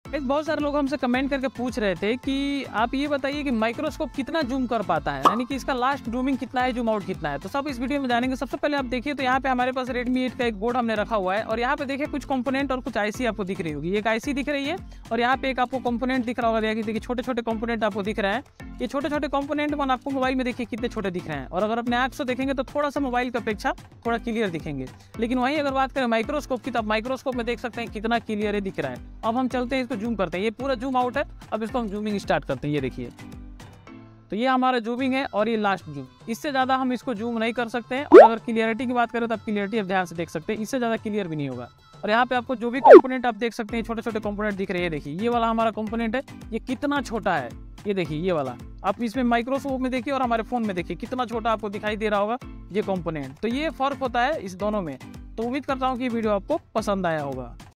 बहुत सारे लोग हमसे कमेंट करके पूछ रहे थे कि आप ये बताइए कि माइक्रोस्कोप कितना जूम कर पाता है, यानी कि इसका लास्ट जूमिंग कितना है, जूम आउट कितना है। तो सब इस वीडियो में जानेंगे। सबसे पहले आप देखिए तो यहाँ पे हमारे पास Redmi 8 का एक बोर्ड हमने रखा हुआ है और यहाँ पे देखिए कुछ कंपोनेंट और कुछ आईसी आपको दिख रही होगी। एक आईसी दिख रही है और यहाँ पे एक आपको कंपोनेंट दिख रहा होगा। देखिए छोटे छोटे कंपोनेंट आपको दिख रहे हैं। ये छोटे छोटे कंपोनेंट मन आपको मोबाइल में देखिए कितने छोटे दिख रहे हैं और अगर अपने आंख से देखेंगे तो थोड़ा सा मोबाइल की अपेक्षा थोड़ा क्लियर दिखेंगे। लेकिन वहीं अगर बात करें माइक्रोस्कोप की तो आप माइक्रोस्कोप में देख सकते हैं कितना क्लियर है दिख रहा है। अब हम चलते हैं, इसको जूम करते हैं। ये पूरा जूम आउट है। अब इसको हम जूमिंग स्टार्ट करते हैं। ये देखिए, तो ये हमारा जूमिंग है और ये लास्ट जूम। इससे ज़्यादा हम इसको जूम नहीं कर सकते हैं। और अगर क्लियरिटी की बात करें तो आप क्लियरिटी आप ध्यान से देख सकते हैं, इससे ज़्यादा क्लियर भी नहीं होगा। और यहाँ पे आपको जो भी कंपोनेंट आप देख सकते हैं, छोटे छोटे कंपोनेंट दिख रहे हैं। देखिए ये वाला हमारा कंपोनेंट है, ये कितना छोटा है। ये देखिए ये वाला, आप इसमें माइक्रोस्कोप में देखिए और हमारे फ़ोन में देखिए कितना छोटा आपको दिखाई दे रहा होगा ये कंपोनेंट। तो ये फ़र्क होता है इस दोनों में। तो उम्मीद करता हूँ कि ये वीडियो आपको पसंद आया होगा।